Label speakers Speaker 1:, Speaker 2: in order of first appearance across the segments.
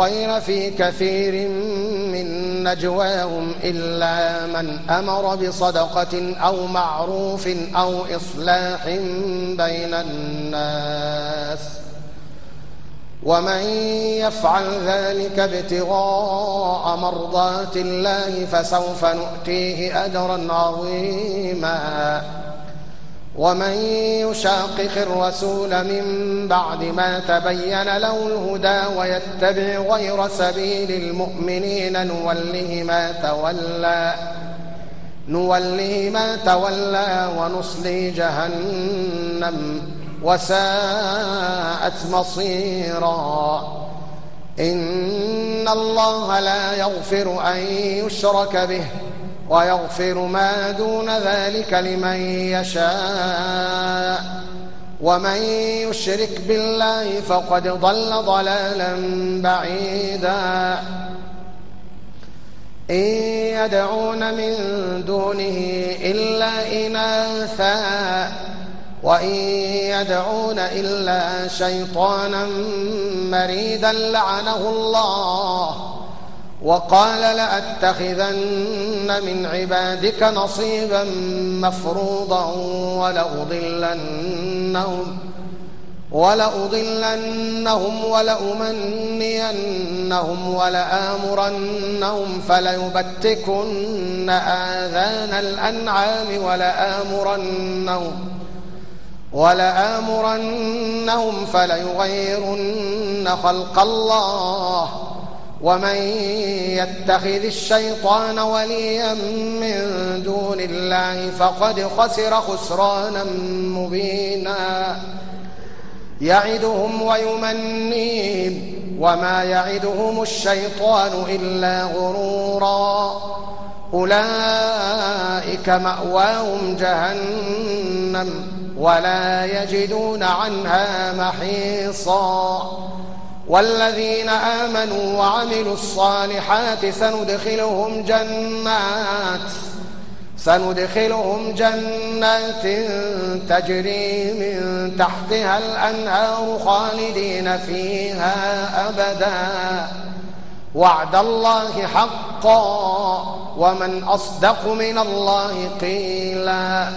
Speaker 1: خير في كثير من نجواهم إلا من أمر بصدقة أو معروف أو إصلاح بين الناس ومن يفعل ذلك ابتغاء مرضات الله فسوف نؤتيه أجرا عظيما ومن يشاقق الرسول من بعد ما تبين له الهدى ويتبع غير سبيل المؤمنين نوله ما تولى ونصلي جهنم وساءت مصيرا إن الله لا يغفر أن يشرك به ويغفر ما دون ذلك لمن يشاء ومن يشرك بالله فقد ضل ضلالا بعيدا إن يدعون من دونه إلا إناثا وإن يدعون إلا شيطانا مريدا لعنه الله وقال لأتخذن من عبادك نصيبا مفروضا ولأضلنهم ولأمنينهم ولآمرنهم فليبتكن آذان الأنعام ولآمرنهم فليغيرن خلق الله ومن يتخذ الشيطان وليا من دون الله فقد خسر خسرانا مبينا يعدهم ويمنيهم وما يعدهم الشيطان إلا غرورا أولئك مأواهم جهنم ولا يجدون عنها محيصا والذين آمنوا وعملوا الصالحات سندخلهم جنات تجري من تحتها الأنهار خالدين فيها أبدا وعد الله حقا ومن أصدق من الله قيلا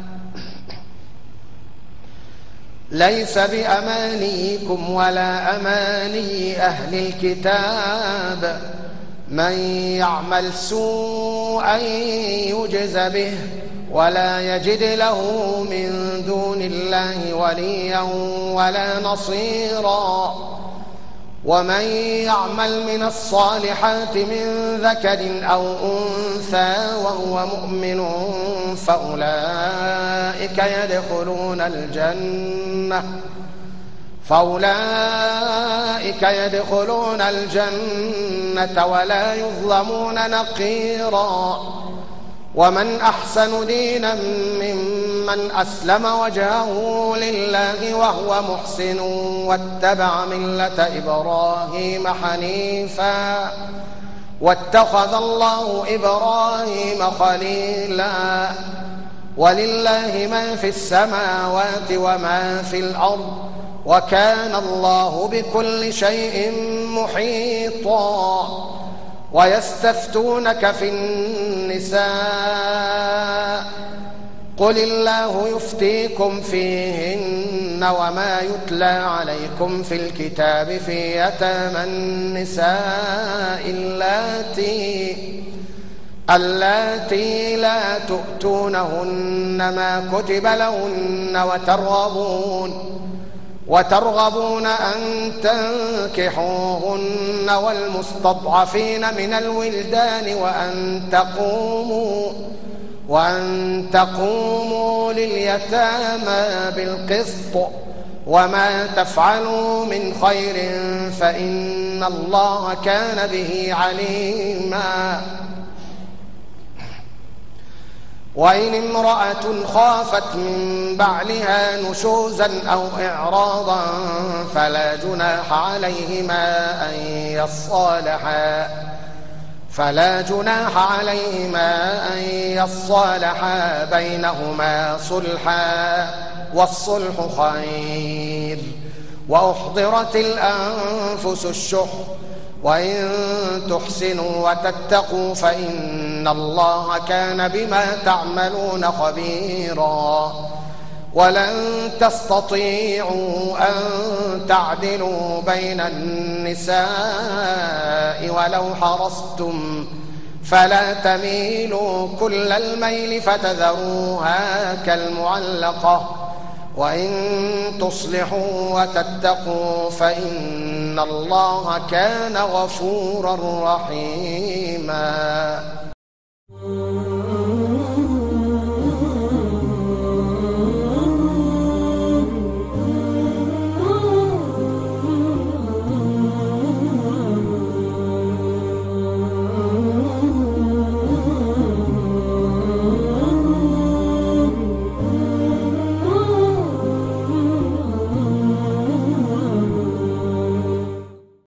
Speaker 1: ليس بأمانيكم ولا أماني أهل الكتاب من يعمل سوءا يجز به ولا يجد له من دون الله وليا ولا نصيرا ومن يعمل من الصالحات من ذكر أو أنثى وهو مؤمن فأولئك يدخلون الجنة ولا يظلمون نقيرا ومن أحسن دينا ممن أسلم وجهه لله وهو محسن واتبع ملة إبراهيم حنيفا واتخذ الله إبراهيم خليلا ولله ما في السماوات وما في الأرض وكان الله بكل شيء محيطا ويستفتونك في النساء قل الله يفتيكم فيهن وما يتلى عليكم في الكتاب في يتامى النساء اللاتي لا تؤتونهن ما كتب لهن وترغبون أن تنكحوهن والمستضعفين من الولدان وأن تقوموا لليتامى بالقسط وما تفعلوا من خير فإن الله كان به عليما وإن امرأة خافت من بعلها نشوزا أو إعراضا فلا جناح عليهما أن يصالحا بينهما صلحا والصلح خير وأحضرت الأنفس الشح وإن تحسنوا وتتقوا فإن الله كان بما تعملون خبيرا. ولن تستطيعوا أن تعدلوا بين النساء ولو حرصتم، فلا تميلوا كل الميل فتذروها كالمعلقة. وإن تصلحوا وتتقوا فإن الله كان غفورا رحيما.